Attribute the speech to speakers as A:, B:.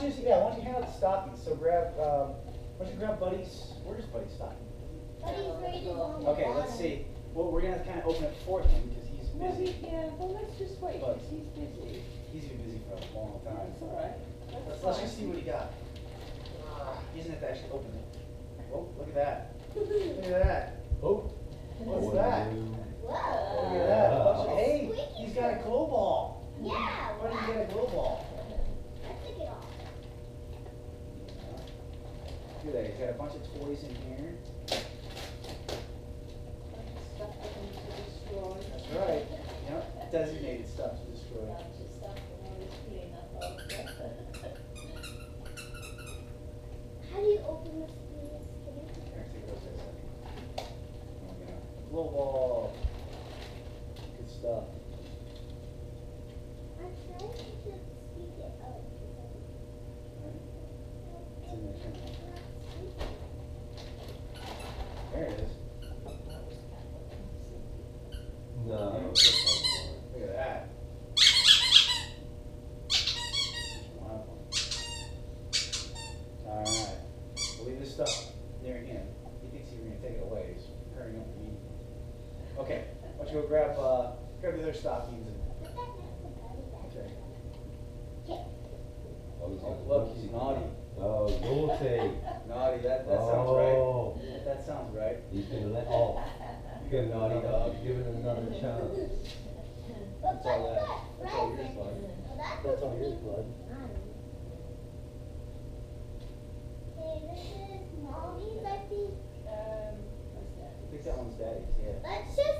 A: you just, yeah, why don't you hand out the stockings? So grab, why don't you grab Buddy's, where's Buddy's stocking?
B: Buddy's right along.
A: Okay, let's see. Well, we're gonna kind of open it for him because he's
C: Well,
A: busy.
C: well, let's just wait,
A: But-
C: because he's busy.
A: He's been busy for a long time.
C: That's all right.
A: Let's just see what he got. He doesn't have to actually open it. Oh, look at that. Look at that.
D: Oh.
A: What's that?
B: Whoa.
A: Look at that.
D: Wow.
A: Hey, he's got a glow ball.
B: Yeah.
A: Why did he get a glow ball?
B: I took it off.
A: Look at that. He's got a bunch of toys in here.
C: Stuff for him to destroy.
A: That's right. Yep. Designated stuff to destroy.
E: Bunch of stuff that nobody's cleaning up of.
B: How do you open this thing?
A: Here, take it over there a second. There we go. Glow ball. Good stuff.
B: I'm trying to speak it up.
A: It's in there somewhere. There it is.
D: No.
A: Look at that. Wow. Alright. We'll leave this stuff near him. He thinks he's gonna take it away. He's hurrying up to eat. Okay. Why don't you go grab grab the other stockings and
B: Put that next to Buddy back.
A: okay.
B: Okay.
D: Oh, he's
A: Oh,
D: got
A: look, he's naughty.
D: Oh, naughty.
A: Naughty, that sounds right.
D: Oh,
A: That sounds right.
D: he's gonna let off.
A: Good naughty dog.
D: Give it another chance.
B: But
A: That's all
B: what's
A: that.
B: that
A: That's all yours,
B: present?
A: bud.
B: Well, that
A: That's all
B: doesn't
A: yours,
B: mean
A: bud.
B: none. Okay, this is Mommy's, I think.
C: What's that?
A: I think that one's daddy's, yeah.
B: Let's just